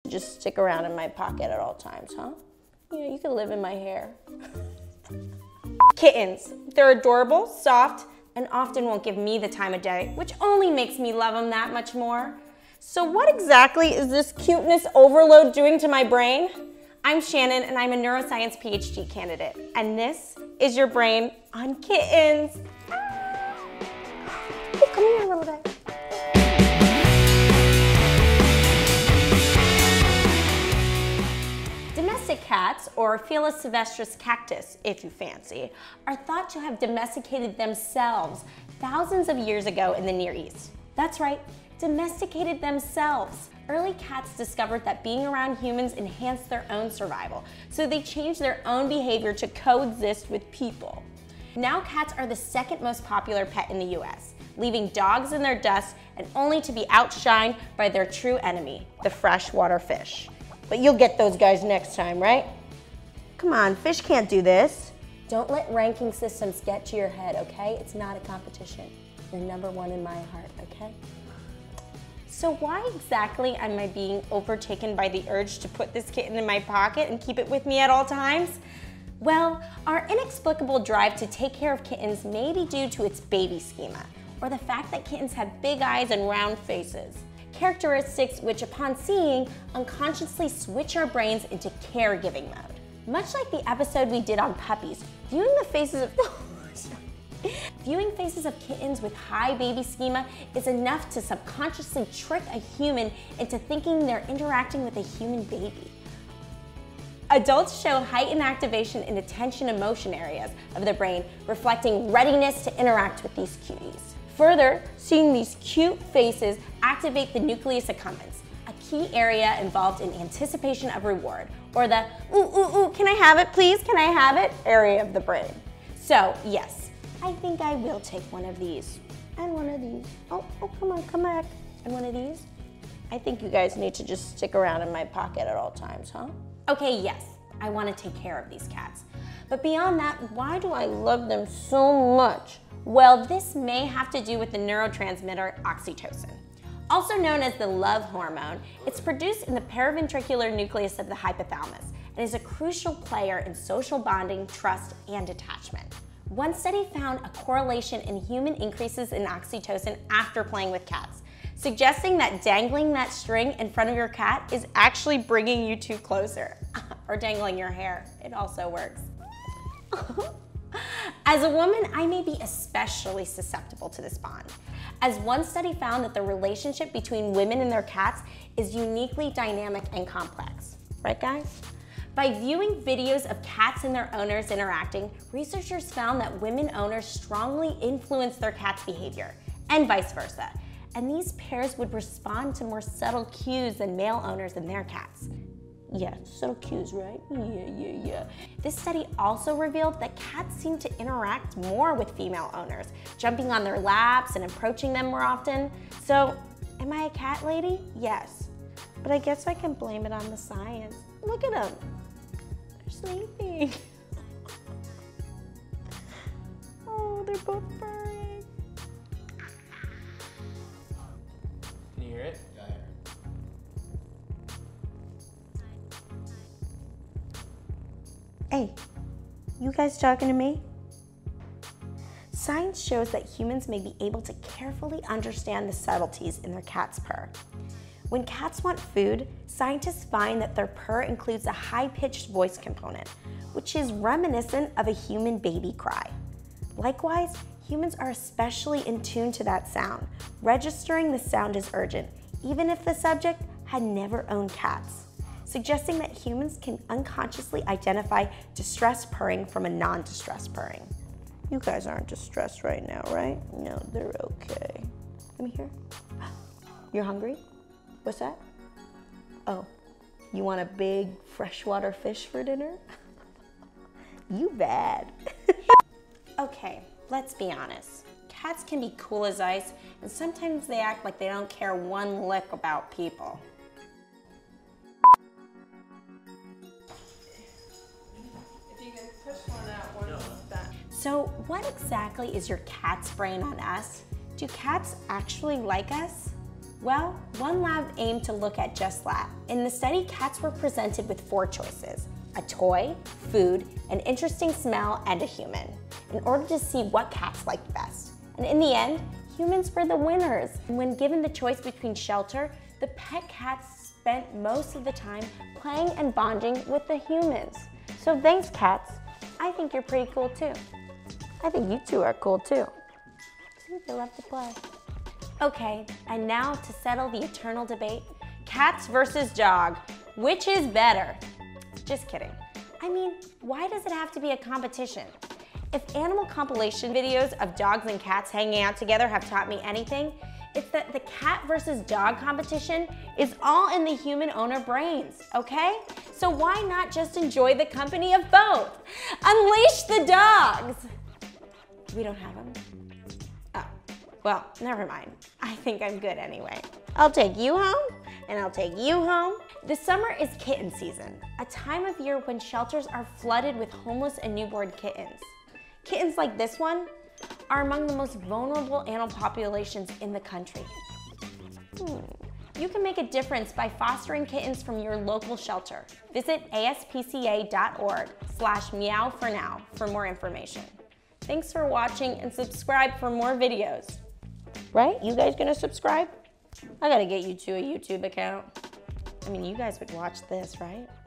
just stick around in my pocket at all times, huh? Yeah, you can live in my hair. Kittens. They're adorable, soft, and often won't give me the time of day, which only makes me love them that much more. So what exactly is this cuteness overload doing to my brain? I'm Shannon, and I'm a neuroscience PhD candidate, and this is your brain on kittens. Oh, come here, little guy. Domestic cats, or Felis silvestris cactus, if you fancy, are thought to have domesticated themselves thousands of years ago in the Near East. That's right, domesticated themselves. Early cats discovered that being around humans enhanced their own survival, so they changed their own behavior to coexist with people. Now cats are the second most popular pet in the US, leaving dogs in their dust and only to be outshined by their true enemy, the freshwater fish. But you'll get those guys next time, right? Come on, fish can't do this. Don't let ranking systems get to your head, okay? It's not a competition. You're #1 in my heart, okay? So why exactly am I being overtaken by the urge to put this kitten in my pocket and keep it with me at all times? Well, our inexplicable drive to take care of kittens may be due to its baby schema, or the fact that kittens have big eyes and round faces. Characteristics which, upon seeing, unconsciously switch our brains into caregiving mode. Much like the episode we did on puppies, viewing faces of kittens with high baby schema is enough to subconsciously trick a human into thinking they're interacting with a human baby. Adults show heightened activation in attention and motion areas of the brain, reflecting readiness to interact with these cuties. Further, seeing these cute faces activate the nucleus accumbens, a key area involved in anticipation of reward, or the ooh, ooh, ooh, can I have it please, can I have it area of the brain. So yes, I think I will take one of these, and one of these. Oh, come on, come back. And one of these. I think you guys need to just stick around in my pocket at all times, huh? Okay, yes, I want to take care of these cats. But beyond that, why do I love them so much? Well, this may have to do with the neurotransmitter oxytocin. Also known as the love hormone, it's produced in the paraventricular nucleus of the hypothalamus and is a crucial player in social bonding, trust, and attachment. One study found a correlation in human increases in oxytocin after playing with cats, suggesting that dangling that string in front of your cat is actually bringing you two closer. Or dangling your hair, it also works. As a woman, I may be especially susceptible to this bond, as one study found that the relationship between women and their cats is uniquely dynamic and complex. Right, guys? By viewing videos of cats and their owners interacting, researchers found that women owners strongly influence their cat's behavior, and vice versa. And these pairs would respond to more subtle cues than male owners and their cats. Yeah, subtle cues, right? Yeah. This study also revealed that cats seem to interact more with female owners, jumping on their laps and approaching them more often. So, am I a cat lady? Yes. But I guess I can blame it on the science. Look at them. They're sleeping. Oh, they're both purring. Can you hear it? Yeah, I hear it. Hey, you guys talking to me? Science shows that humans may be able to carefully understand the subtleties in their cat's purr. When cats want food, scientists find that their purr includes a high-pitched voice component, which is reminiscent of a human baby cry. Likewise, humans are especially in tune to that sound, registering the sound as urgent, even if the subject had never owned cats, suggesting that humans can unconsciously identify distressed purring from a non-distressed purring. You guys aren't distressed right now, right? No, they're okay. Let me hear. You're hungry? What's that? Oh, you want a big freshwater fish for dinner? You bad. Okay, let's be honest. Cats can be cool as ice, and sometimes they act like they don't care one lick about people. So what exactly is your cat's brain on us? Do cats actually like us? Well, one lab aimed to look at just that. In the study, cats were presented with 4 choices: a toy, food, an interesting smell, and a human, in order to see what cats liked best. And in the end, humans were the winners. When given the choice between shelter, the pet cats spent most of the time playing and bonding with the humans. So thanks, cats. I think you're pretty cool too. I think you two are cool too. See, they love to play. Okay, and now to settle the eternal debate, cats versus dog, which is better? Just kidding. I mean, why does it have to be a competition? If animal compilation videos of dogs and cats hanging out together have taught me anything, it's that the cat versus dog competition is all in the human owner brains, okay? So why not just enjoy the company of both? Unleash the dogs! We don't have them? Oh, well, never mind. I think I'm good anyway. I'll take you home, and I'll take you home. The summer is kitten season, a time of year when shelters are flooded with homeless and newborn kittens. Kittens like this one are among the most vulnerable animal populations in the country. You can make a difference by fostering kittens from your local shelter. Visit aspca.org/meowfornow for more information. Thanks for watching and subscribe for more videos. Right? You guys gonna subscribe? I gotta get you to a YouTube account. I mean, you guys would watch this, right?